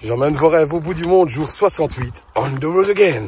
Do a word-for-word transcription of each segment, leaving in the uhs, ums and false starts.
J'emmène vos rêves au bout du monde, jour soixante-huit, on the road again.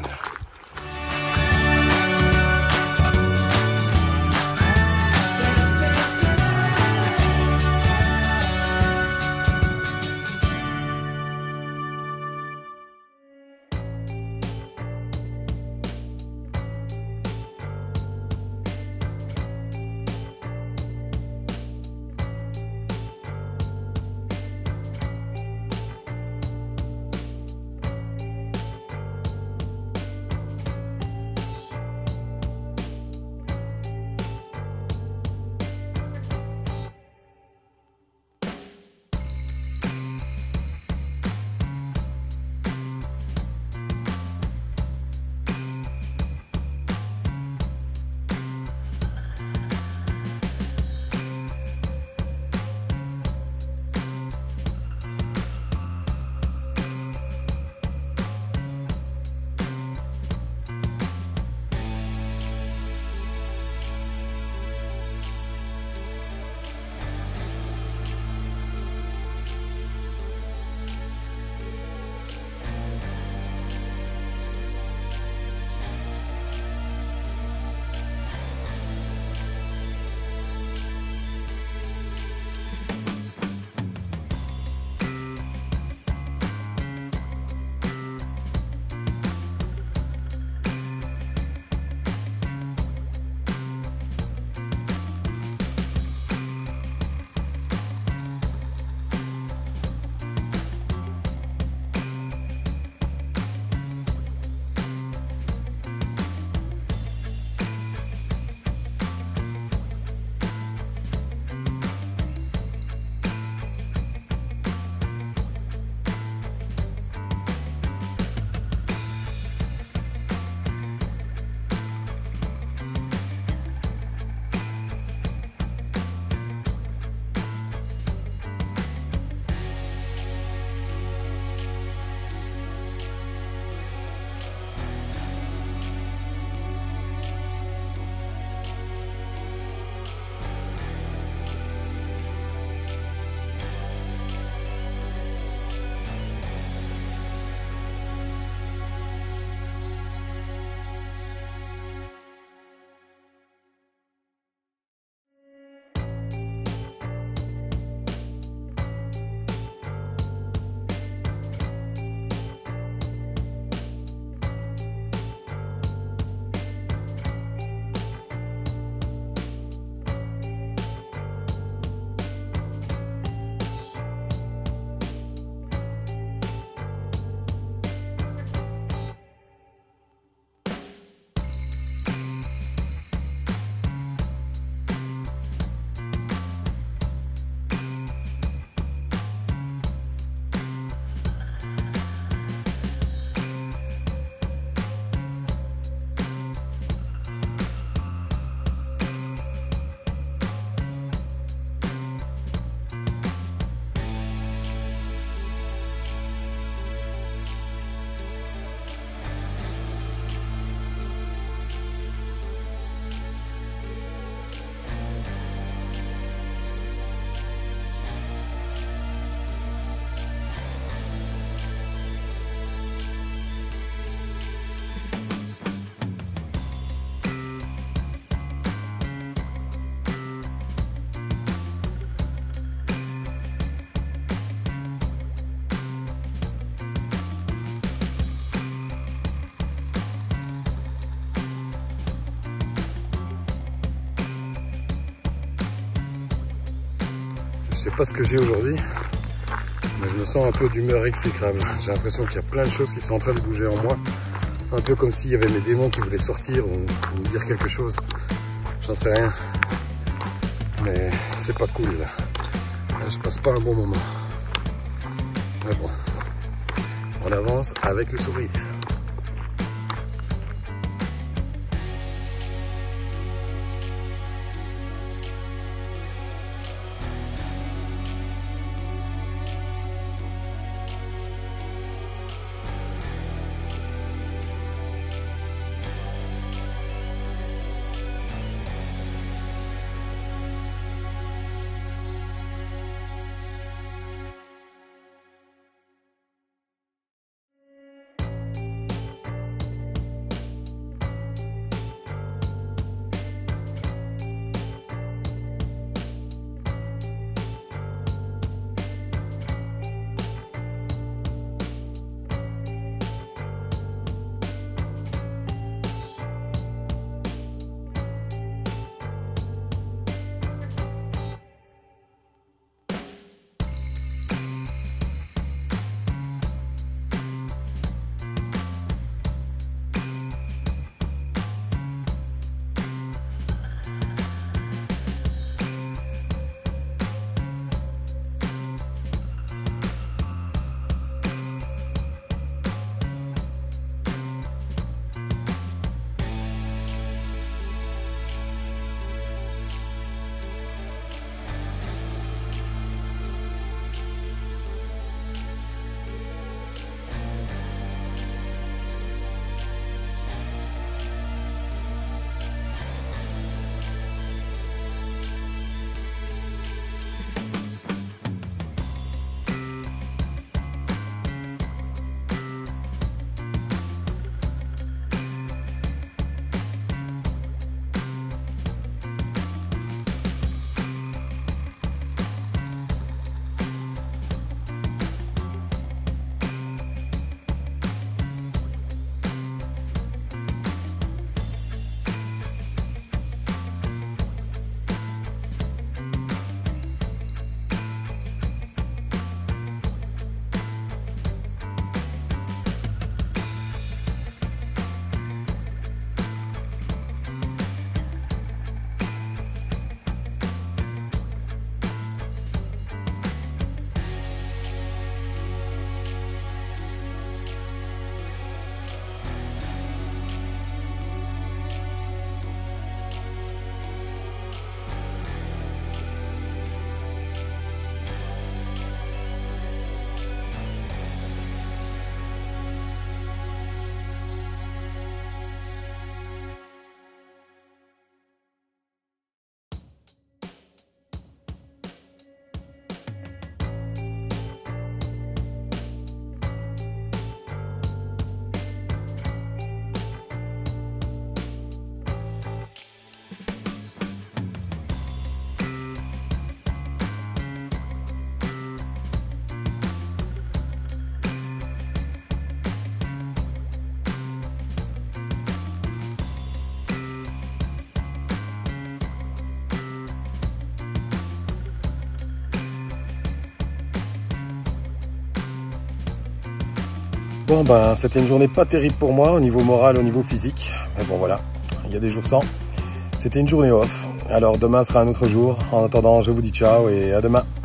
Je sais pas ce que j'ai aujourd'hui, mais je me sens un peu d'humeur exécrable. J'ai l'impression qu'il y a plein de choses qui sont en train de bouger en moi. Un peu comme s'il y avait mes démons qui voulaient sortir ou, ou me dire quelque chose. J'en sais rien. Mais c'est pas cool là. Là, je passe pas un bon moment. Mais bon, on avance avec le sourire. Bon ben c'était une journée pas terrible pour moi au niveau moral, au niveau physique. Mais bon voilà, il y a des jours sans. C'était une journée off. Alors demain sera un autre jour. En attendant, je vous dis ciao et à demain.